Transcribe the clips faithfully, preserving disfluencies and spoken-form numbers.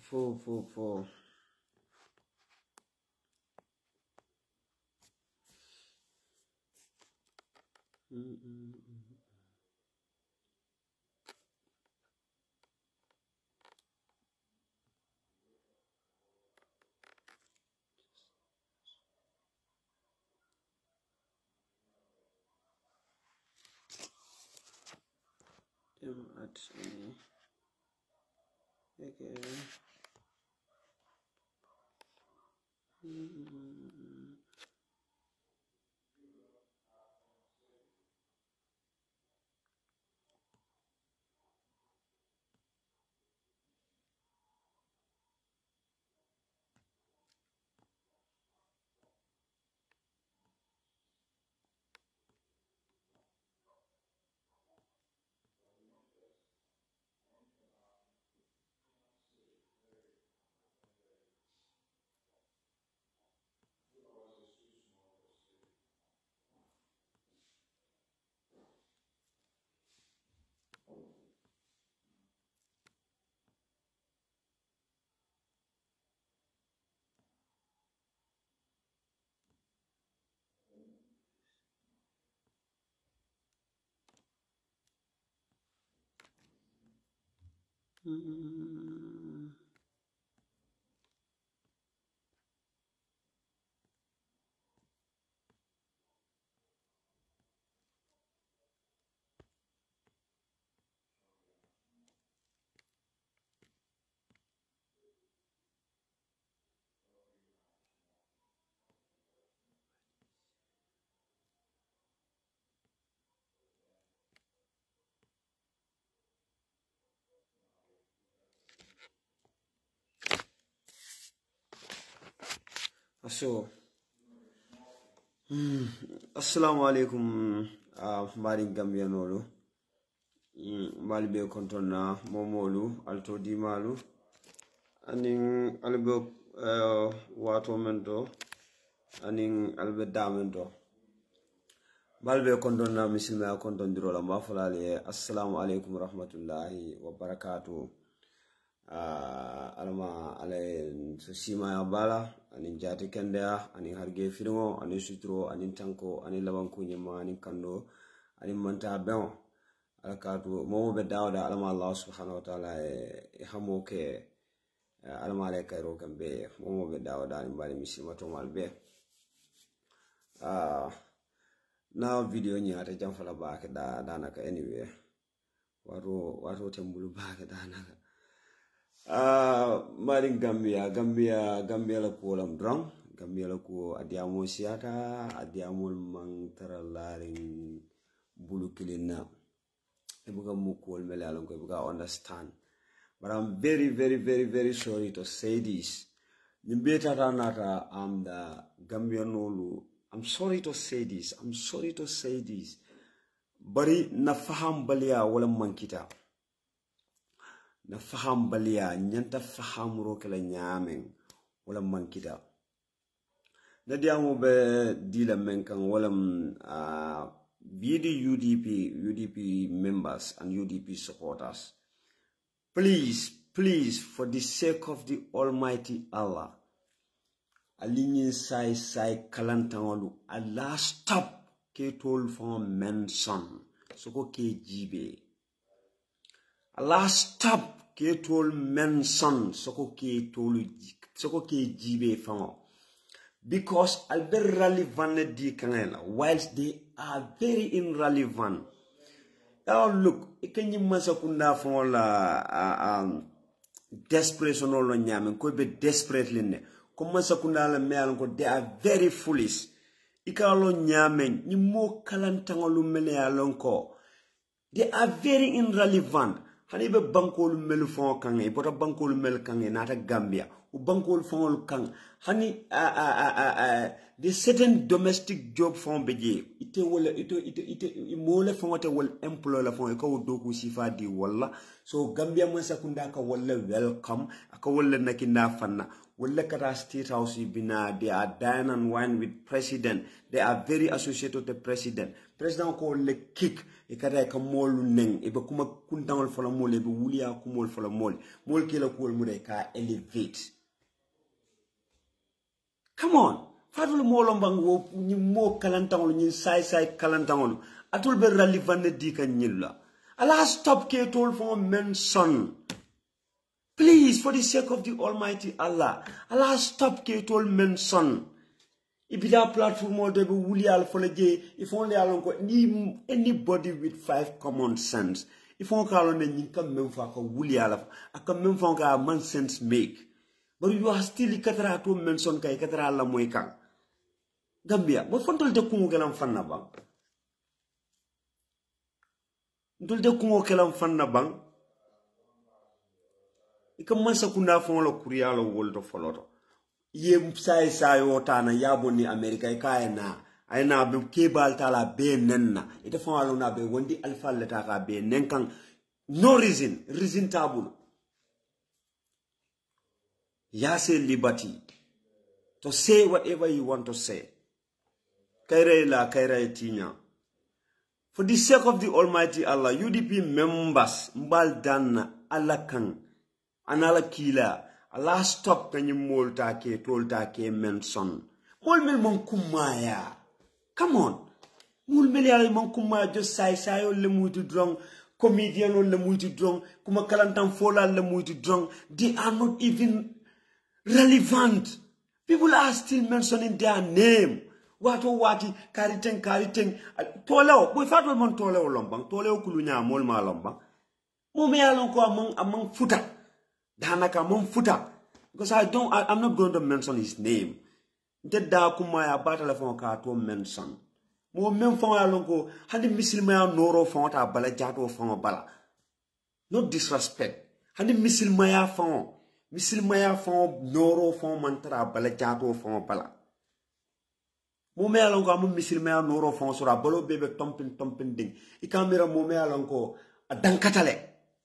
Four, four, four. Mm -mm -mm. Them at any. Okay. Mm -mm. Mm. So, mm, assalamu alaikum, uh, Mari Gambianolu, mm, Malibe Kontona, Momolu, Alto Di Malu, aning Albe uh, Wato Mento, aning Albe Damento. Malbe Kontona, Missilma Kontondirola, Mafalale, assalamu alaikum rahmatullahi wa barakatuh. Uh, alama ale so sima ya bala ani jati kenda ani harge firmo ani sutro ani tanko ani labanku nyama ani kando ani manta ben alakatu mo be dawda alama Allah subhanahu wa ta'ala e hamo ke alama le kayro kambe mo be dawda ani bali misima to malbe ah now video nyaata jamfala baake da danaka anyway wato wato tembulu baake danaka Ah, uh, Maring Gambia, Gambia, Gambia la ko lam drang, Gambia la ko adiamo siata, adiamo mang taralaring bulu kilina. Ebuka mukol melalong ko ebuka understand. But I'm very, very, very, very sorry to say this. Nimbeta nata am the Gambian nolu. I'm sorry to say this. I'm sorry to say this. Bari na faham balia wala mankita. Na faham balia nyanta faham rokela nyamen wala mankita na diamo be dila menkan wala uh, B D U D P U D P members and U D P supporters, please please for the sake of the Almighty Allah, alignin sai sai kalantangolu Allah stop ke tol fon mention soko ke jibe Allah stop ke tol mention soko ke tol soko ke jibe famo because al very relevant di kanela whilst they are very irrelevant. Now look ikenyi masakunda famo la uh, um desperation lo nyame ko be desperately ne ko masakunda la meal ko they are very foolish ikalo nyame ni mo kalantangolu mele alonko they are very irrelevant. Hanibe bankolu melu fon kange, bota bankolu mel kange nata Gambia. o bankol fon kan hani a a a a the certain domestic job fon beje ite wala ite ite ite mole fon wata wal employer la fon ko doku sifa di wala so Gambia man sakunda ka wala welcome aka wala nakinda fanna wala kata state house bina they are dine and wine with president they are very associated with the president president ko le kick e kata ka molu neng e be kuma kuntangol fola mole be wuliya kumol fola mole mol kila ko mu de ka elevate. Come on fatul molo mbang wo ni mo kalantangol ni sai sai kalantangol atul be relevant di kan nyilla ala stop ke tol for men son. Please, for the sake of the Almighty Allah, Allah stop ke tol men son. Ibida platform or de wuli al folege, if only along ni anybody with five common sense. If on call on any come memfa ko wuli al, a come memfa ka man sense make. But you are still ikatra to men son kai ikatra la moika. Gambia, what fontol de kungo kelam fanna bang? Ndul de kungo kelam fanna bang? Ika mansa kuna fon lo kuriya lo woldo foloto ye sai sai otana yabo ni America ka na ayna be kebal tala be nenna ita fon lo na be wondi alfa leta ka be nenkan no reason reason tabul ya say liberty to say whatever you want to say kaire la kaire tinya for the sake of the Almighty Allah U D P members mbal dan alakan anala kila Allah stop kanyi molta ke tolta ke menson mol mel mon kumaya come on mol mel ya mon kumaya just sai sai le muti drong comedian on le muti drong kuma kalantam fola le muti drong they are not even relevant. People are still mentioning their name wato wati kariten kariten toleo boy fatol mon toleo lombang toleo kulunya mol ma lombang mo me alon ko among among futa Danaka mom futa because I don't I, I'm not going to mention his name. Deda kuma ya battle phone ka to mention. Mo mem phone ya lonko handi misil ma noro phone ta bala jato phone bala. No disrespect. Handi misil ma ya phone. Misil ma ya phone noro phone mantra bala jato phone bala. Mo me alonko am misil ma noro phone sura balo bebe tompin tompin ding. Ikamira mo me alonko adankatale.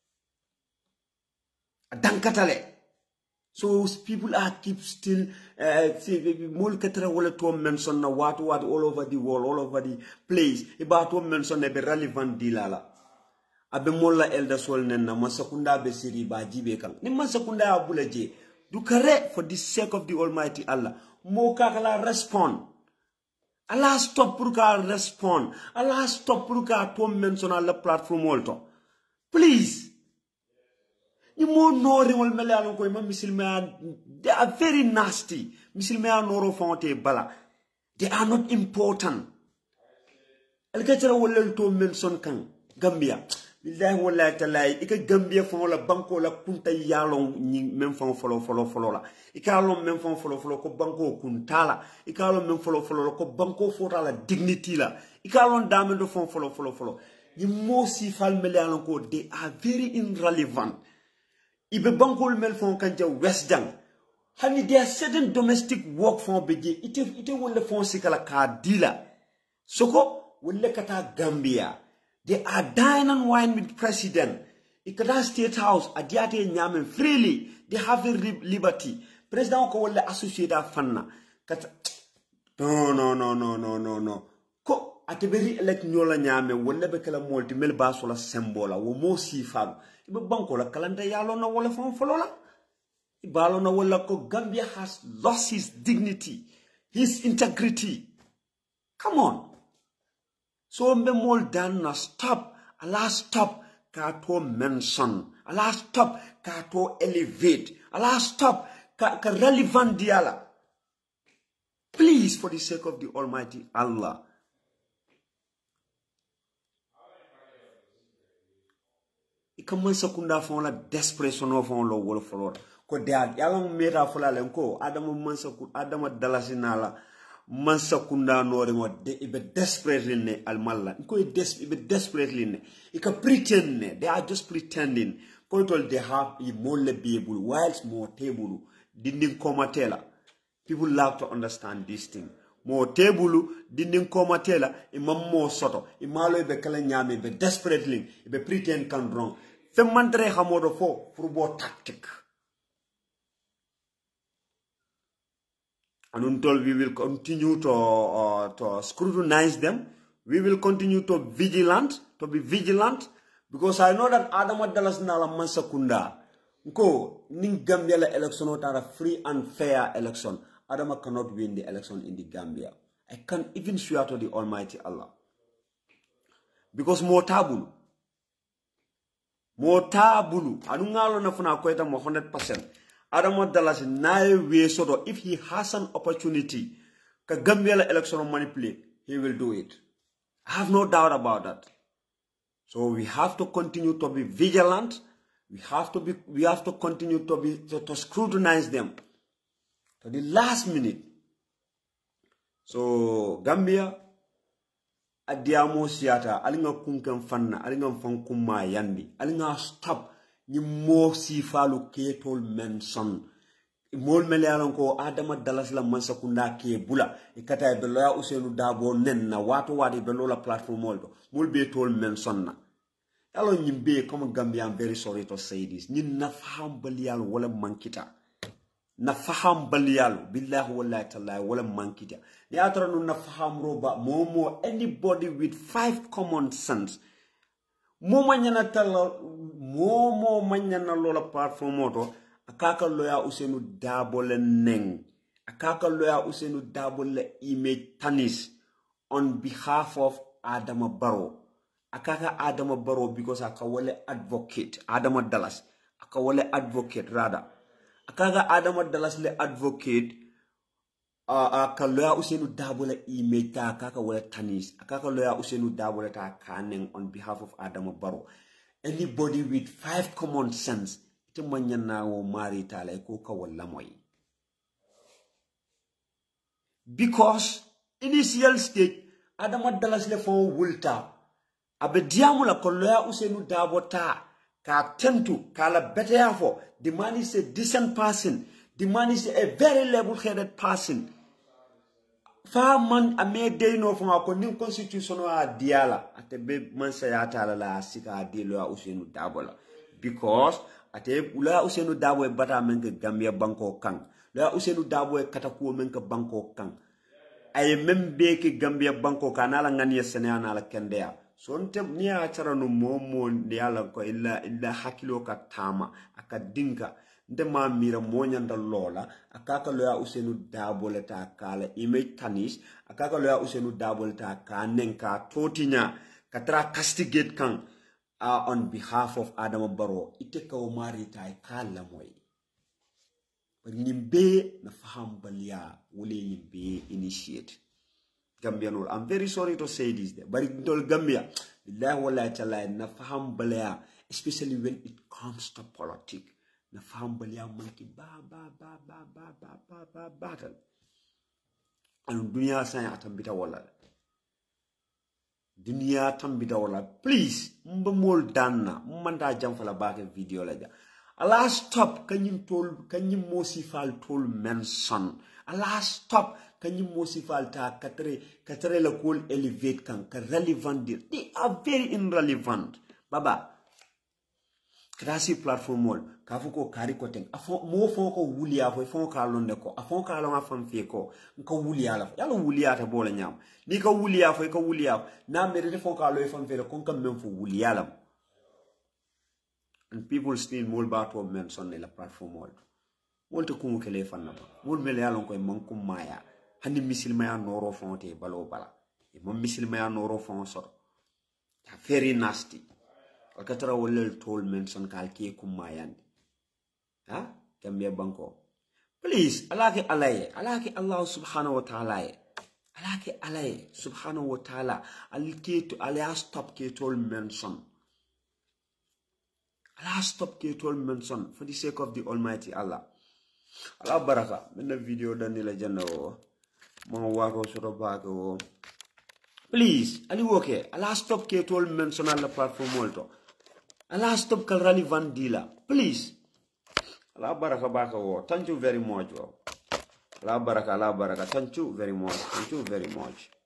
Dankatale. So people are keep still uh mul katra wala to mention na what what all over the world, all over the place. Iba to mention na be relevant dilala. Abe molla elder sol nenna masakunda be siri ba jibe kan. Ni masakunda abulaje. Do correct for the sake of the Almighty Allah. Mo kakala respond. Allah stop pour ka respond. Allah stop pour ka to mention on the platform also. Please. You more know wal melalo ko imam misilma they are very nasty. Misilma noro fonte bala. They are not important. El kachara wala to mention kan Gambia. Billahi wala talai ika Gambia fon la banko la kunta yalon ni même fon folo folo folo la. Ika lon même fon folo folo ko banko kuntala. Ika lon même folo folo ko banko fota la dignity la. Ika lon dame do fon folo folo folo. You more see fal melalo ko they are very irrelevant. Ibe bankol mel fon kanja West Jang. Hani there are certain domestic work fon beje. Ite ite wole fon sikala ka dila. Soko wole kata Gambia. They are dine and wine with president. Ikata state house adiate nyame freely. They have a liberty. President ko wole associate fanna. Kata no no no no no no no. Ko ateberi elect nyola nyame wole be kala molti mel basola sembola wo mo si fam. Ibe banko la kalanda yalo na wala fon folola. Ibalo na wala ko Gambia has lost his dignity, his integrity. Come on. So mbe mol dan na stop. Allah stop ka to mention. Allah stop ka to elevate. Allah stop ka, ka relevant diala. Please, for the sake of the Almighty Allah. Ikamansa kunda fon la desperation of on lo wol folor ko dad yalla meta fola len ko adama mansa ku adama dalasinala mansa kunda nore mo de ibe desperately ne al malla ko des ibe desperately ne ika pretend ne they are just pretending ko tol they have a more beable whilst more table dinding koma tela. People like to understand this thing. Mo tebulu dinding koma tela imam mo soto imalo be kala nyame be desperately be pretend can wrong. Fe mandre hamodo fo pour bo tactique. And until we will continue to uh, to scrutinize them, we will continue to vigilant to be vigilant because I know that Adama Dallas nala mansakunda. Ko ning Gambia la election are a free and fair election. Adama cannot win the election in the Gambia. I can't even swear to the Almighty Allah. Because more tabulu. More tabulu. Anungalo na funa kweta mo one hundred percent. Adama Dallas nae we sodo. If he has an opportunity ka Gambia la election manipulate, he will do it. I have no doubt about that. So we have to continue to be vigilant. We have to be we have to continue to be to, to scrutinize them. To the last minute. So Gambia adiamo siata alinga kunkem fanna alinga fankuma yandi alinga stop ni mo si falu ketol menson mol melealon ko Adama Dallas la mansakunda ke bula ikata be loya Ousainou Darboe nenna wato wadi be lola platform moldo mol be tol menson na yalo nyimbe comme Gambia. I'm very sorry to say this ni na faham baliyal wala mankita na faham baliyal billahi wallahi taala wala mankita ni atara no na faham roba momo anybody with five common sense momo nyana tala momo manyana lola platform moto akaka loya Ousainou Darboe le neng akaka loya Ousainou Darboe le image tanis on behalf of Adama Barrow akaka Adama Barrow because akawale advocate Adama Dallas akawale advocate rather akaga Adama Dallas le advocate uh, aka loya Ousainou Darboe le image ta akaka wale tanis akaka loya Ousainou Darboe le ta kaneng on behalf of Adama Barrow. Anybody with five common sense ite manyana wo mari tala ko ka wala moy because initial stage Adama Dallas le fon wulta abe diamula ko loya Ousainou Darboe ta ka tentu kala better for the man is a decent person, the man is a very level-headed person. Fa man ame dey no fo ko nim constitution wa diala ate be man sayata la sika de loya Ousainou Darboe because ate loya Ousainou Darboe bata men ke Gambia banko kan loya Ousainou Darboe katakuo men ke banko kan ay membe ke Gambia banko kanala ngani senana la kendea so nte ni a tara no momo ndiala ko illa illa hakilo ka tama aka dinka nde ma mira monyanda lola akaka loya Ousainou Darboe le ta kala image tanis akaka loya Ousainou Darboe le ta ka nenka totinya katra castigate kan uh, on behalf of Adama Barrow ite ka o mari ta kala moy nimbe na faham balia wole nimbe initiate Gambian. I'm very sorry to say this there, but it all Gambia, na faham balaya, especially when it comes to politics. Na faham balaya monkey ba ba ba ba ba ba ba ba battle. And dunia saya atambita wala. Dunia tambita wala. Please, mbamol danna, manda jamfala back video laja. Allah stop. Can you told? Can you mosifal told mention? Allah stop. Can you mosifal ta katre katre la cool elevate kan ka relevant dir. They are very irrelevant. Baba. Krasi platform mol. Kafuko kari ko teng. Afo mo fon ko wulia fo fon ka londe ko. Afon ka longa fam fe ko. Nko wulia la. Yalo wulia ta bola nyam. Ni ka wulia fo ka wulia. Na mere fon ka lo fam fe ko kan mem fo wulia la. And people still more about what men son la platform mol. Wonte kumu kele fanna ba. Wol mele yalon ko man kum maya. Hani misilma ya noro fonte balo bala. E mom misilma ya noro fon so. Very nasty. Wakatara wolel told men son kalki kum mayandi. Ha? Gambia banko. Please, alake alaye. Alake Allah subhanahu wa ta'ala. Alake alaye subhanahu wa ta'ala. Alke to alaya stop ke told men son. Allah stop ke told mention for the sake of the Almighty Allah. Allah baraka. Mena video dani la jana o. Mga wako soro baga o. Please, ali woke. Allah stop ke told mention on the platform molto. Allah stop kal relevant dila. Please. ala baraka baka wo thank you very much wo ala baraka ala baraka thank you very much thank you very much